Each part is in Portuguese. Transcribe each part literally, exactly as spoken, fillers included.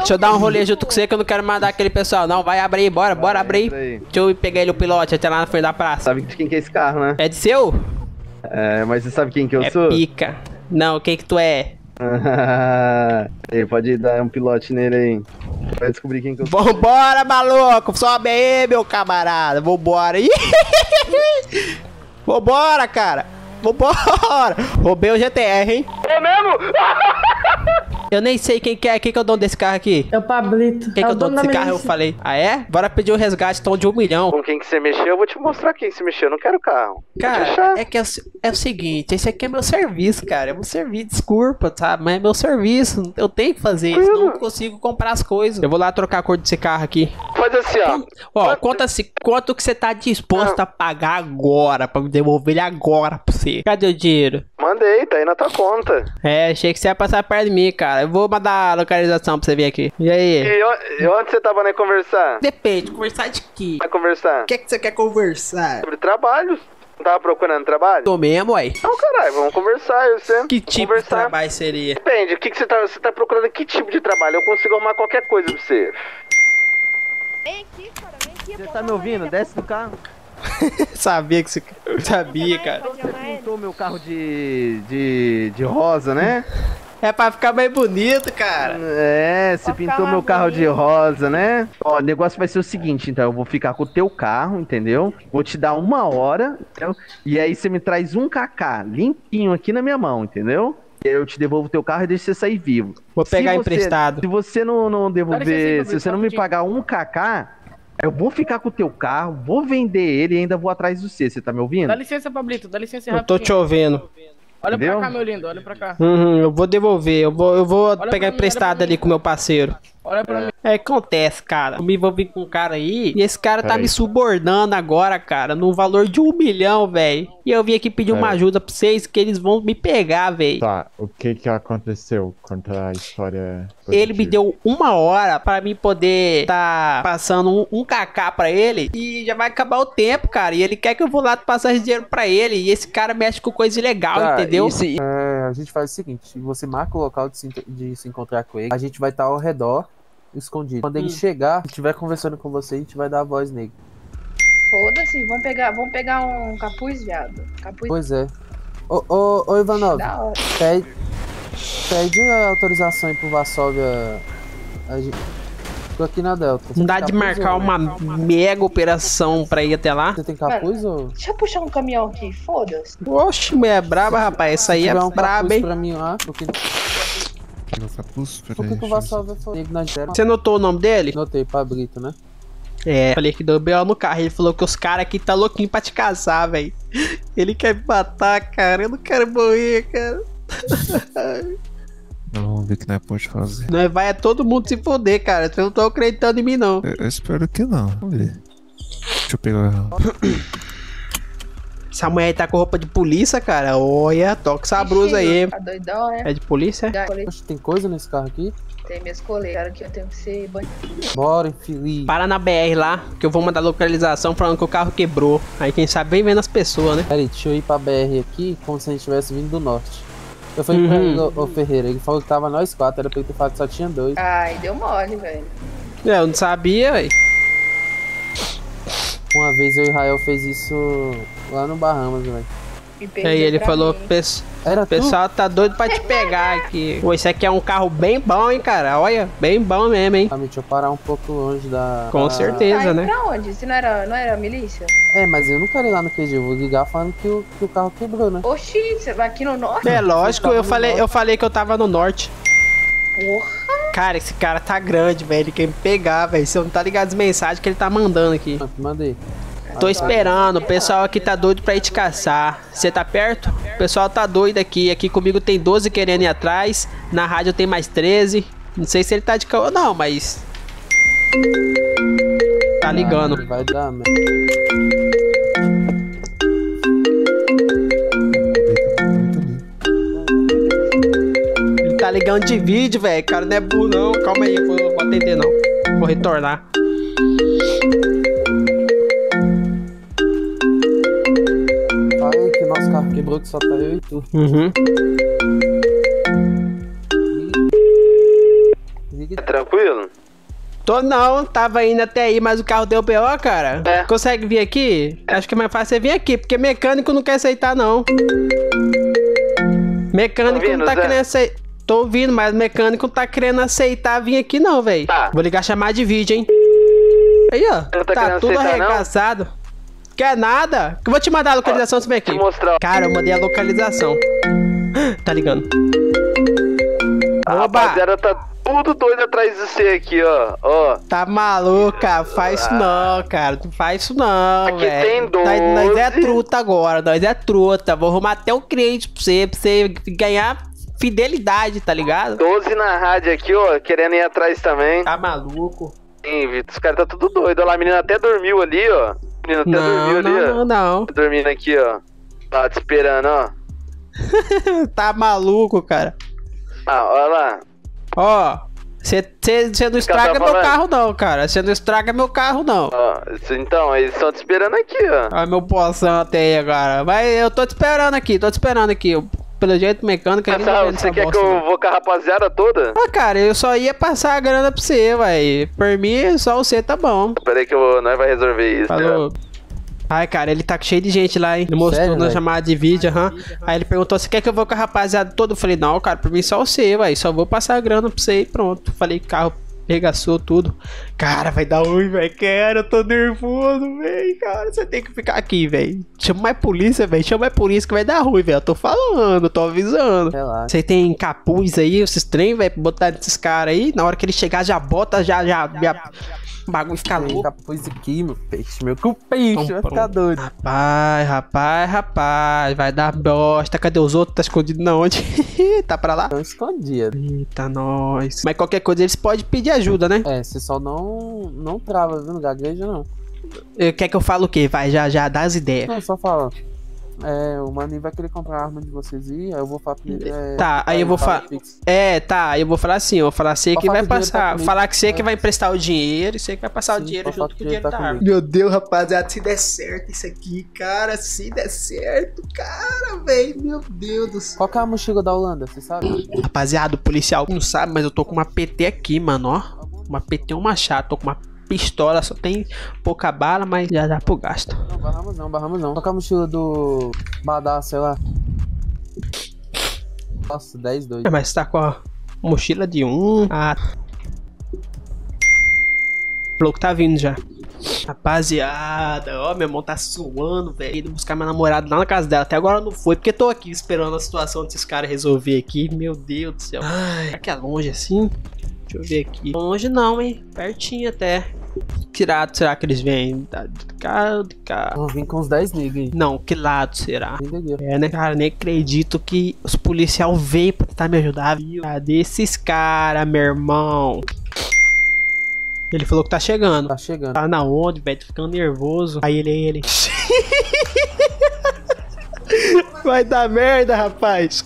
Deixa eu dar um rolê junto com você que eu não quero mandar aquele pessoal, não. Vai, abre aí, bora, Vai, bora, abre aí. aí. Deixa eu pegar ele o pilote até lá na frente da praça. Sabe de quem que é esse carro, né? É de seu? É, mas você sabe quem que eu é sou? pica. Não, quem que tu é? Ele pode dar um pilote nele aí. Vai descobrir quem que eu sou. Vambora, maluco. Sobe aí, meu camarada. Vambora. Vambora, cara. Vambora. Roubei o G T R, hein? É mesmo? Eu nem sei quem que é. Quem que é o dono desse carro aqui? É o Pablito. Quem que é o dono desse carro? Eu milícia. falei. Ah, é? Bora pedir o resgate, então, de um milhão. Com quem que você mexeu? Eu vou te mostrar quem se mexeu. Eu não quero o carro. Cara, é que é o, é o seguinte, esse aqui é meu serviço, cara. É meu serviço, desculpa, sabe? Mas é meu serviço. Eu tenho que fazer isso, não consigo comprar as coisas. Eu vou lá trocar a cor desse carro aqui. Faz assim, ó. Ó, conta assim, quanto que você tá disposto a pagar agora pra me devolver ele agora pra você? Cadê o dinheiro? Mandei, tá aí na tua conta. É, achei que você ia passar perto de mim, cara. Eu vou mandar a localização pra você vir aqui. E aí? E onde, e onde você tava, né, conversar? Depende, conversar de quê? Vai conversar? O que é que você quer conversar? Sobre trabalhos. Não tava procurando trabalho? Tô mesmo, ué. Não, caralho, vamos conversar, eu sei. Que tipo conversar. de trabalho seria? Depende, o que, que você tá, você tá procurando? Que tipo de trabalho? Eu consigo arrumar qualquer coisa pra você. Vem aqui, cara, vem aqui. Você tá me ouvindo? Desce do carro. Sabia que você... Sabia, cara. Você pintou meu carro de, de, de rosa, né? É pra ficar mais bonito, cara. É, você pintou meu carro de rosa, né? Ó, o negócio vai ser o seguinte, então. Eu vou ficar com o teu carro, entendeu? Vou te dar uma hora, entendeu? E aí você me traz um cacá limpinho aqui na minha mão, entendeu? E aí eu te devolvo o teu carro e deixo você sair vivo. Vou pegar Se você- emprestado. Se você não, não devolver, licença, se você não me rapidinho. pagar um cacá, eu vou ficar com o teu carro, vou vender ele e ainda vou atrás de você. Você tá me ouvindo? Dá licença, Pablito, dá licença Eu tô te ouvindo. Olha Entendeu? pra cá, meu lindo, olha pra cá. Uhum, eu vou devolver. Eu vou, eu vou pra pegar mim, emprestado olha pra ali mim. com meu parceiro. Olha pra mim. É, acontece, cara. Eu me envolvi com um cara aí e esse cara tá Peraí. me subornando agora, cara, no valor de um milhão, velho. E eu vim aqui pedir uma Peraí. ajuda pra vocês que eles vão me pegar, velho. Tá, o que que aconteceu? Conta a história. Ele me positiva. deu uma hora pra mim poder tá passando um, um kk pra ele e já vai acabar o tempo, cara. E ele quer que eu vou lá passar esse dinheiro pra ele. E esse cara mexe com coisa ilegal, Tá, entendeu? e se- é, a gente faz o seguinte: você marca o local de se, de se encontrar com ele, a gente vai estar ao redor, escondido. Quando ele Hum. chegar, e estiver conversando com você, a gente vai dar a voz nele. Foda-se, vamos pegar, vamos pegar um capuz, viado. Capuz Pois é. Ô, ô, ô Ivanov, da hora. pede, pede a autorização aí pro Varsóvia. A gente, tô aqui na Delta. Você Não dá tem de capuz, marcar ou- uma mega operação pra ir até lá? Você tem capuz ou. Deixa eu puxar um caminhão aqui, foda-se. Oxe, mulher braba, rapaz. Essa aí Se é tiver um braba, capuz hein? pra mim lá, porque. Meu capuz? Por Peraí, que, que o deixa eu ver. Varsóvia foi? Teve na zero. Você notou o nome dele? Notei, Pablito, né? É, falei que deu B O no carro. Ele falou que os caras aqui tá louquinho pra te casar, velho. Ele quer me matar, cara. Eu não quero morrer, cara. Vamos ver o que nós pode fazer. Nós vai é todo mundo se foder, cara. Vocês não estão acreditando em mim, não. Eu, eu espero que não. Vamos ver. Deixa eu pegar. Essa mulher aí tá com roupa de polícia, cara. Olha, toca essa blusa aí. Tá doidão, é? É de polícia? Já colei- Oxe, tem coisa nesse carro aqui? Tem minhas colegas que eu tenho que ser bandido. Bora, infeliz. Para na B R lá, que eu vou mandar localização falando que o carro quebrou. Aí quem sabe vem vendo as pessoas, né? Peraí, deixa eu ir pra B R aqui, como se a gente tivesse vindo do norte. Eu falei pra Uhum. ele, ô, ô Ferreira, ele falou que tava nós quatro, era pra ele ter falado que só tinha dois. Ai, deu mole, velho. É, eu não sabia, velho. Uma vez o Israel fez isso lá no Bahamas, velho. Me E perdeu aí ele pra falou, mim. "Pes- Era o pessoal tá doido pra te pegar aqui. Pô, esse aqui é um carro bem bom, hein, cara. Olha, bem bom mesmo, hein. tu? Ah, deixa eu parar um pouco longe da... Com da- certeza. Tá indo né? pra onde? Se não era, não era milícia? É, mas eu não quero ir lá no Q G, eu vou ligar falando que o, que o carro quebrou, né? Oxi, você vai aqui no norte? É lógico, eu falei, eu falei que eu tava no norte. Porra. Cara, esse cara tá grande, velho. Ele quer me pegar, velho. Você não tá ligado as mensagens que ele tá mandando aqui. Ah, mandei. Tô esperando, o pessoal aqui tá doido pra ir te caçar. Você tá perto? O pessoal tá doido aqui. Aqui comigo tem doze querendo ir atrás. Na rádio tem mais treze. Não sei se ele tá de caô ou não, mas. Tá ligando. Ah, vai dar, merda. Ele tá ligando de vídeo, velho. Cara, não é burro, não. Calma aí, eu vou, vou atender, não. Vou retornar. Fala aí que o nosso carro quebrou, que só tá eu e tu. Uhum. Liga Tranquilo? Tô não, tava indo até aí, mas o carro deu B O, cara. É. Consegue vir aqui? Acho que é mais fácil você vir aqui, porque mecânico não quer aceitar, não. Mecânico Tô ouvindo, não tá Zé? querendo aceitar. Tô ouvindo, mas mecânico não tá querendo aceitar vir aqui, não, velho. Tá. Vou ligar chamar de vídeo, hein? Aí, ó. Não tá Tá querendo tudo aceitar, não? arregaçado. Quer nada? Que eu vou te mandar a localização, você vem aqui. Te mostrar. Cara, eu mandei a localização. Tá ligando. A Oba! rapaziada tá tudo doido atrás de você aqui, ó. Ó. Tá maluca? Faz isso não, cara. Não faz isso não, Aqui velho. tem Nós, nós é doze. truta agora, nós é truta. Vou arrumar até um cliente pra você, pra você ganhar fidelidade, tá ligado? doze na rádio aqui, ó. Querendo ir atrás também. Tá maluco? Sim, Vitor. Os caras tá tudo doido. Olha lá, a menina até dormiu ali, ó. A menina até Não, dormiu ali, não, ó. não, não. Dormindo aqui, ó. Tá te esperando, ó. Tá maluco, cara. Ah, olha lá. Ó, você não estraga tá meu falando? carro não, cara. Você não estraga meu carro não. Ó, então, eles estão te esperando aqui, ó. Olha meu poção até aí agora. Mas eu tô te esperando aqui, tô te esperando aqui. Eu, pelo jeito mecânico aqui não Essa- vende você essa quer bosta, que eu não. vou com a rapaziada toda? Ah, cara, eu só ia passar a grana pra você, vai. Por mim, só você tá bom. Pera aí que eu vou, nós vai resolver isso. Falou. Ai, cara, ele tá cheio de gente lá, hein? Ele mostrou Sério, na velho? chamada de vídeo, aham. Aí ele perguntou, você quer que eu vou com a rapaziada toda? Eu falei, não, cara, por mim só você, vai. Só vou passar a grana pra você e pronto. Falei, carro regaçou tudo. Cara, vai dar ruim, velho. Quero, eu tô nervoso, velho. Cara, você tem que ficar aqui, velho. Chama mais polícia, velho. Chama mais polícia que vai dar ruim, velho. Eu tô falando, tô avisando. Relaxa. Você tem capuz aí, esses trem, velho, pra botar nesses caras aí. Na hora que ele chegar, já bota, já, já, já. O bagulho fica Tem louco. capuz aqui, meu peixe. Meu que o peixe vai ficar doido. Rapaz, rapaz, rapaz, vai dar bosta. Cadê os outros? Tá escondido na onde? Tá pra lá? Estão escondidos. Eita, nós. Mas qualquer coisa eles podem pedir ajuda, né? É, você só não, não trava, viu? Não gagueja, não. Eh, Quer que eu fale o quê? Vai, já, já, dá as ideias. Não, só fala. É, o maninho vai querer comprar a arma de vocês aí, aí eu vou falar pra ele. É, Tá, aí eu vou fala falar. Pix. É, tá, eu vou falar assim, eu vou falar você Só que fala vai que o dinheiro tá passar. comigo. Falar que você que vai emprestar o dinheiro e você que vai passar o Sim, dinheiro só fala junto que com o o dinheiro dinheiro tá da arma. comigo. Meu Deus, rapaziada, se der certo isso aqui, cara, se der certo, cara, velho, meu Deus do céu. Qual que é a mochila da Holanda, você sabe? Rapaziada, o policial não sabe, mas eu tô com uma P T aqui, mano, ó. Uma P T e um machado, tô com uma pistola, só tem pouca bala, mas já dá pro gasto. Não, barramos não, barramos não. Qual que é a mochila do Badá, sei lá? Nossa, dez, dois. É, mas tá com a mochila de um. Ah. O louco tá vindo já. Rapaziada, ó, meu irmão tá suando, velho. Indo buscar minha namorada lá na casa dela. Até agora não foi, porque tô aqui esperando a situação desses caras resolver aqui. Meu Deus do céu. Ai, será que é longe assim? Deixa eu ver aqui. Longe não, hein? Pertinho até. Que lado será que eles vêm? Tá de carro, de carro. Vamos vir com uns dez niggas aí. Não, que lado será? Vem daqui, ó. É, né, cara? Nem acredito que os policial veio pra tentar me ajudar, viu? Cadê esses caras, meu irmão? Ele falou que tá chegando. Tá chegando. Tá na onde, velho? Tô ficando nervoso. Aí ele, aí ele. Vai dar merda, rapaz.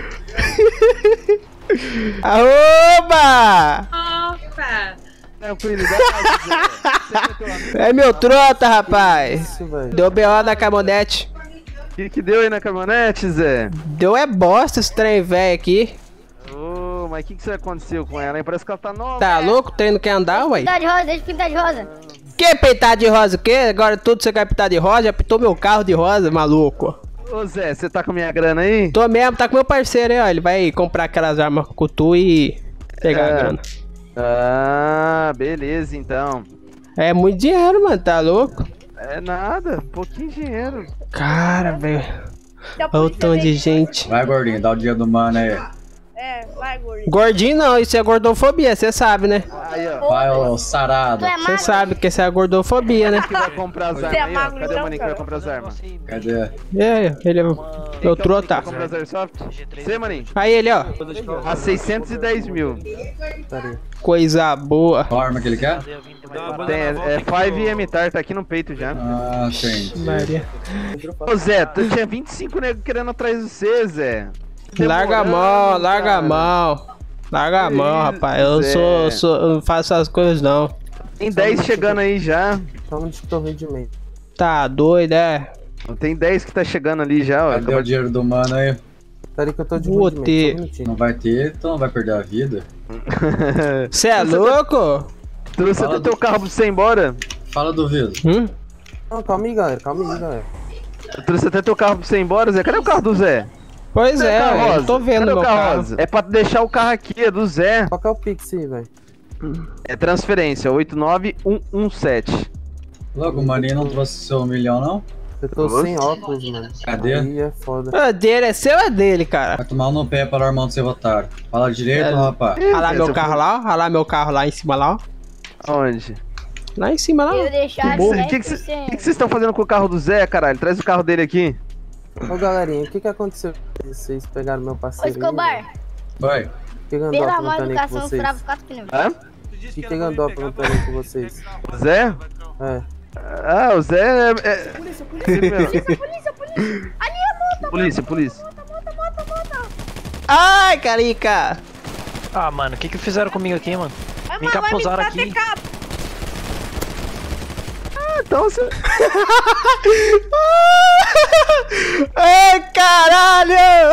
Arroba! Opa! Tranquilidade, Zé. É meu trota, rapaz. Isso, velho. Deu B O na caminhonete. O que que deu aí na caminhonete, Zé? Deu é bosta esse trem velho aqui. Ô, mas o que que isso aconteceu com ela, hein? Parece que ela tá nova. Tá louco? O trem não quer andar, ué? Pintar de rosa, deixa eu pintar de rosa. Que pintar de rosa o quê? Agora tudo você quer pintar de rosa? Já pintou meu carro de rosa, maluco. Ô, Zé, você tá com minha grana aí? Tô mesmo, tá com meu parceiro aí, ó. Ele vai comprar aquelas armas com tu e pegar É. a grana. Ah, beleza, então. É muito dinheiro, mano, tá louco? É nada, pouquinho dinheiro. Cara, velho. Então, Olha o tanto de gente. Vai, gordinho, dá o dia do mano aí. É, vai, gordinho. Gordinho não, isso é gordofobia, você sabe, né? Aí, ó. Vai, ô sarado. Tu é Você magro? sabe que isso é gordofobia, né? Que vai comprar as Você armas é aí, ó. magro, Cadê o então, maninho que vai cara? comprar as armas? Cadê? É, ele é o Quem trota. vai comprar as Airsoft? Você, maninho? Aí ele, ó. A seiscentos e dez mil. Coisa boa. Qual arma que ele quer? Tem, é cinco M-Tar, tá aqui no peito já. Ah, tem. Maria. Ô, Zé, tu tinha vinte e cinco negros querendo atrás de você, Zé. Larga a mão, Demorando, larga a cara. mão. Larga a mão, Isso, rapaz. Eu Zé. sou, sou. Eu não faço essas coisas, não. Tem dez chegando aí já. Chama de rendimento. Tá doido, é? Tem dez que tá chegando ali já, ó. Cadê o dinheiro do mano aí? Peraí que eu tô de Vou movimento, ter. só um minutinho. Não vai ter, então não vai perder a vida. Você é louco? Trouxe Fala até teu do- carro pra você ir embora. Fala do vidro. Hum? Não, calma aí, galera, calma aí, galera. Eu trouxe até teu carro pra você ir embora, Zé. Cadê o carro do Zé? Pois Cadê o é, carro velho, rosa? eu tô vendo Cadê meu o carro carro. rosa? É pra deixar o carro aqui, é do Zé. Qual que é o Pix aí, velho? É transferência, oito nove um um sete. Logo, o maninho não trouxe seu milhão, não? Eu tô Nossa. sem óculos, mano. Cadê? Aí é foda. O dele é seu ou é dele, cara? Vai tomar um no pé para o irmão do seu otário. Fala direito, É. rapaz. Olha lá É, meu se eu carro for- lá, ó. Olha lá meu carro lá em cima lá, ó. Aonde? Lá em cima lá. ó. Eu deixar O dez que por que vocês cento. estão fazendo com o carro do Zé, caralho? Traz o carro dele aqui. Ô, galerinha, o que que aconteceu? Vocês pegaram meu Ô, parceiro aí, Escobar, velho? Vai. O que que andou pela aprontando aí com mal-educação, vocês? furava quatro pneus. Hã? O que que andou aprontando aí com vocês? O Zé? É. Ah, o Zé é... é... Polícia, polícia, Polícia, polícia, polícia. Ali a moto, polícia, polícia. moto, moto, moto. Ai, carica. Ah, mano, o que que fizeram comigo aqui, mano? Vai, Me vai, vai, encapuzaram vai, aqui. vai, Então você... Ai, caralho!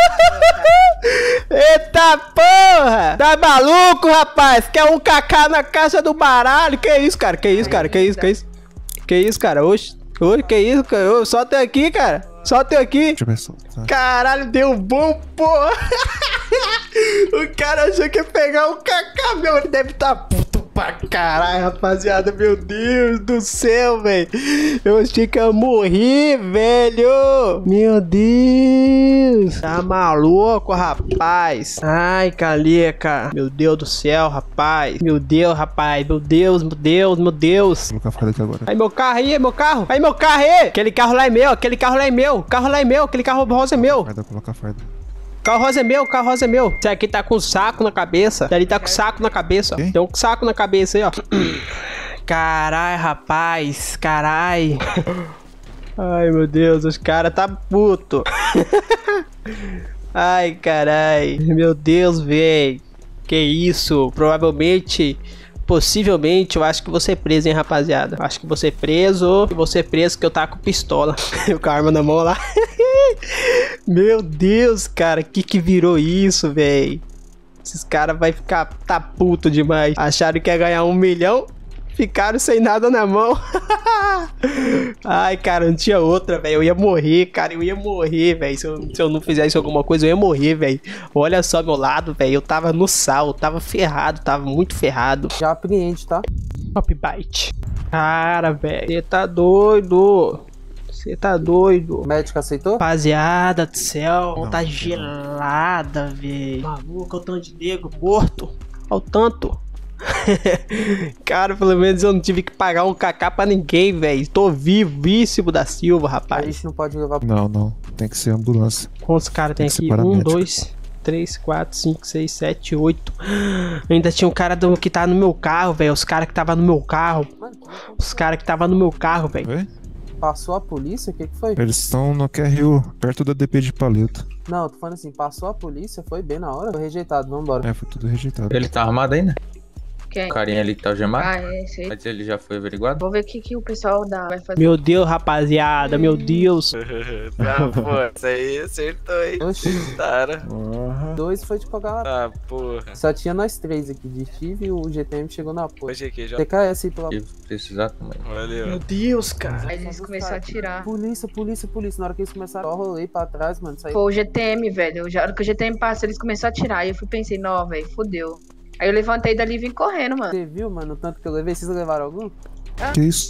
Eita porra! Tá maluco, rapaz? Quer um cacá na caixa do baralho? Que isso, cara? Que isso, cara? Que isso, que isso? Que isso, cara? Oxe, oxe, que isso, cara? Ô, só tem aqui, cara. Só tem aqui. Deixa eu ver só. Tá. Caralho, deu bom, porra! O cara achou que ia pegar um cacá, meu. Ele deve estar puto pra caralho, rapaziada. Meu Deus do céu, velho. Eu achei que ia morrer, velho. Meu Deus. Tá maluco, rapaz. Ai, Calica. Meu Deus do céu, rapaz. Meu Deus, rapaz. Meu Deus, meu Deus, meu Deus. Vou colocar a farda aqui agora. Aí meu carro aí, meu carro. Aí meu carro aí. Aquele carro lá é meu, aquele carro lá é meu. O carro lá é meu, aquele carro rosa é meu. Farda, coloca a farda. Carro rosa é meu, carro rosa é meu. Esse aqui tá com saco na cabeça. Esse ali tá com saco na cabeça, ó. Quem? Tem um saco na cabeça aí, ó. Carai, rapaz. Carai. Ai, meu Deus, os caras tá puto. Ai, carai. Meu Deus, véi. Que isso? Provavelmente... Possivelmente, eu acho que vou ser preso, hein, rapaziada. Acho que vou ser preso. E vou ser preso que eu tá com pistola. Com a arma na mão lá. Meu Deus, cara. Que que virou isso, velho? Esses caras vai ficar... Tá puto demais. Acharam que ia ganhar um milhão. Ficaram sem nada na mão. Ai, cara, não tinha outra, velho. Eu ia morrer, cara. Eu ia morrer, velho. Se, se eu não fizesse alguma coisa, eu ia morrer, velho. Olha só meu lado, velho. Eu tava no sal. Eu tava ferrado. Tava muito ferrado. Já apreende, tá? Top bite. Cara, velho. Você tá doido. Você tá doido. O médico aceitou? Rapaziada do céu. Não, Tá não. gelada, velho. Maluco, olha o tanto de nego morto. Olha o tanto. Cara, pelo menos eu não tive que pagar um cacá pra ninguém, velho. Tô vivíssimo da Silva, A rapaz. gente não pode levar... Não, não. Tem que ser ambulância. Quantos caras tem Tem que aqui? separar Um, médico. dois, três, quatro, cinco, seis, sete, oito. Ainda tinha um cara do, que tá no meu carro, velho. Os caras que tava no meu carro. Mano, Os caras que tava no meu carro, velho. Oi? passou a polícia? O que que foi? Eles estão no Q R U, perto da D P de Palito. Não, tô falando assim, passou a polícia, foi bem na hora? Foi rejeitado, vambora. É, foi tudo rejeitado. Ele tá armado ainda? Quem? O carinha ali que tá algemado? Ah, é, sei. Mas ele já foi averiguado? Vou ver o que, que o pessoal da vai fazer. Meu Deus, rapaziada, meu Deus. Ah, pô, isso aí acertou, hein? Oxi. Cara. Dois foi de qualquer lado. Ah, porra. Só tinha nós três aqui de Steve e o G T M chegou na porra. Hoje aqui já. T K S aí pela... Se precisar também. Valeu. Meu Deus, cara. Aí eles começaram a atirar. Polícia, polícia, polícia. Na hora que eles começaram, eu rolei pra trás, mano. Saí... Foi o G T M, velho. Já, na hora que o G T M passou, eles começaram a atirar. Aí eu fui pensei, não, velho, fodeu. Aí eu levantei dali e vim correndo, mano. Você viu, mano, o tanto que eu levei? Vocês levaram algum? Que isso?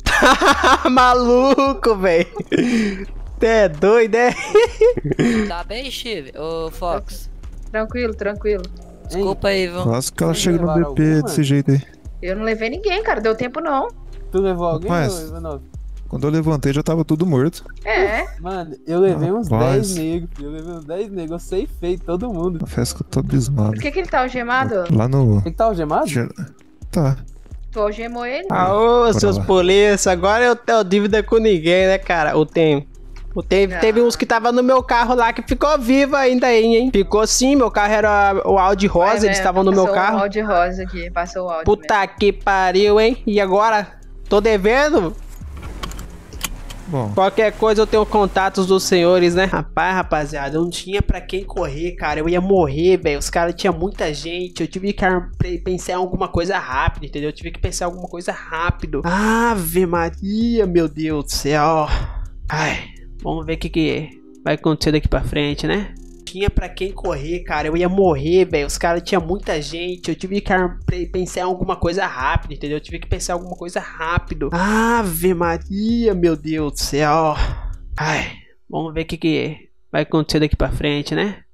Maluco, velho. Você é doido, é? Tá bem, Steve? Ô, Fox. Tranquilo, tranquilo. Desculpa aí, viu? Quase que ela Vocês chega no levaram B P alguma, desse mano? jeito aí. Eu não levei ninguém, cara. Deu tempo, não. Tu levou alguém, Rapaz. ô, Ivanov? Quando eu levantei já tava tudo morto. É. Mano, eu levei uns Rapaz. dez negros. Eu levei uns dez negros. Eu sei feito todo mundo. Confesso que eu tô abismado. Por que, que ele tá algemado? Lá no... Tem que tá algemado? Já- Tá. Tu algemou ele? Aô, Bora seus lá. polícia, agora eu tenho dívida com ninguém, né, cara? O tem. O tem, Não. teve uns que tava no meu carro lá que ficou vivo ainda aí, hein? Ficou sim, meu carro era o Audi rosa, É, eles né? estavam no meu Passou carro. o áudio rosa aqui. Passou o áudio. Puta que pariu, hein? E agora? Tô devendo? Bom. Qualquer coisa eu tenho contatos dos senhores, né? Rapaz, rapaziada, eu não tinha pra quem correr, cara. Eu ia morrer, velho. Os caras tinham muita gente. Eu tive que pensar em alguma coisa rápido, entendeu? Eu tive que pensar em alguma coisa rápido. Ave Maria, meu Deus do céu. Ai, vamos ver o que, que vai acontecer daqui pra frente, né? Tinha pra quem correr, cara. Eu ia morrer, velho. Os caras tinham muita gente. Eu tive que pensar em alguma coisa rápido, entendeu? Eu tive que pensar em alguma coisa rápido. Ave Maria, meu Deus do céu. Ai, vamos ver o que, que vai acontecer daqui pra frente, né?